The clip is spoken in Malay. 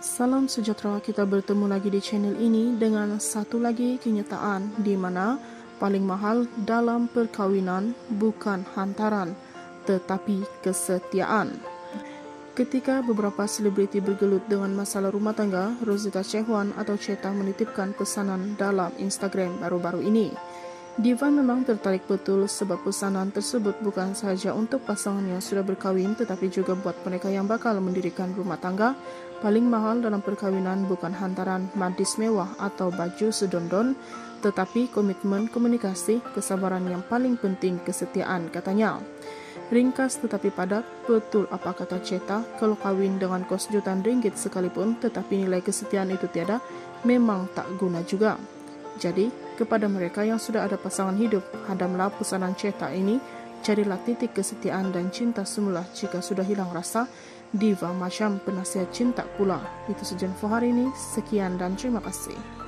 Salam sejahtera, kita bertemu lagi di channel ini dengan satu lagi kenyataan di mana paling mahal dalam perkawinan bukan hantaran, tetapi kesetiaan. Ketika beberapa selebriti bergelut dengan masalah rumah tangga, Rosita Chehwan atau Cheta menitipkan pesanan dalam Instagram baru-baru ini. Diva memang tertarik betul sebab pesanan tersebut bukan sahaja untuk pasangan yang sudah berkahwin tetapi juga buat mereka yang bakal mendirikan rumah tangga. Paling mahal dalam perkawinan bukan hantaran madis mewah atau baju sedondon, tetapi komitmen, komunikasi, kesabaran yang paling penting kesetiaan, katanya. Ringkas tetapi padat, betul apa kata Cheta, kalau kawin dengan kos jutaan ringgit sekalipun tetapi nilai kesetiaan itu tiada, memang tak guna juga. Jadi, kepada mereka yang sudah ada pasangan hidup, hadamlah pesanan Cheta ini, carilah titik kesetiaan dan cinta semula jika sudah hilang rasa. Diva macam penasihat cinta pula. Itu saja info hari ini. Sekian dan terima kasih.